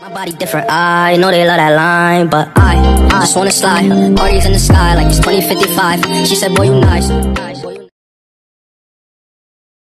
My body different, I know they love that line, but I just wanna slide. Parties in the sky like it's 2055. She said, boy, you nice.